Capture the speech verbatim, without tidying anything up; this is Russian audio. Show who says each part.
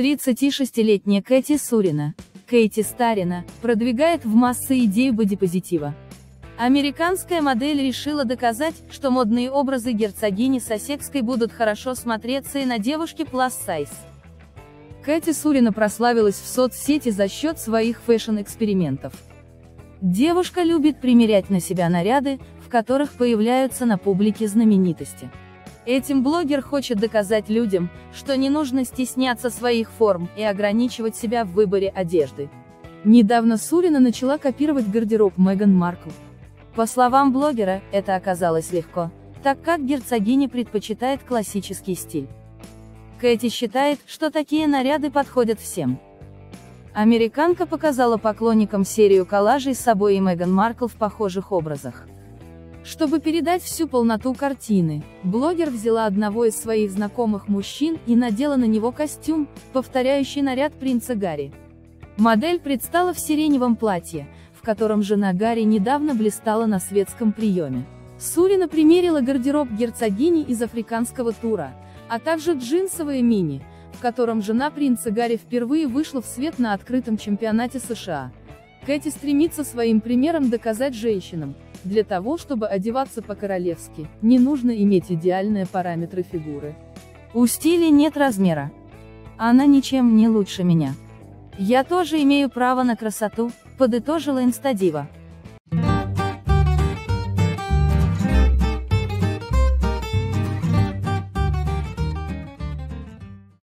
Speaker 1: тридцатишестилетняя Кэти Сурина, Кэти Старина, продвигает в массы идею бодипозитива. Американская модель решила доказать, что модные образы герцогини Сассекской будут хорошо смотреться и на девушке plus size. Кэти Сурина прославилась в соцсети за счет своих фэшн-экспериментов. Девушка любит примерять на себя наряды, в которых появляются на публике знаменитости. Этим блогер хочет доказать людям, что не нужно стесняться своих форм и ограничивать себя в выборе одежды. Недавно Сурина начала копировать гардероб Меган Маркл. По словам блогера, это оказалось легко, так как герцогиня предпочитает классический стиль. Кэти считает, что такие наряды подходят всем. Американка показала поклонникам серию коллажей с собой и Меган Маркл в похожих образах. Чтобы передать всю полноту картины, блогер взяла одного из своих знакомых мужчин и надела на него костюм, повторяющий наряд принца Гарри. Модель предстала в сиреневом платье, в котором жена Гарри недавно блистала на светском приеме. Сурина примерила гардероб герцогини из африканского тура, а также джинсовое мини, в котором жена принца Гарри впервые вышла в свет на открытом чемпионате США. Кэти стремится своим примером доказать женщинам, для того, чтобы одеваться по-королевски, не нужно иметь идеальные параметры фигуры. У стиля нет размера. Она ничем не лучше меня. Я тоже имею право на красоту, подытожила Инстадива.